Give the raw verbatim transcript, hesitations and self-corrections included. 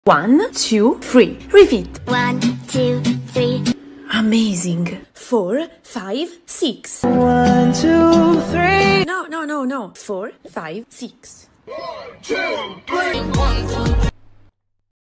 One, two, three. Repeat. One, two, three. Amazing. Four, five, six. One, two, three. No, no, no, no. Four, five, six. One, two, three. One, two, three.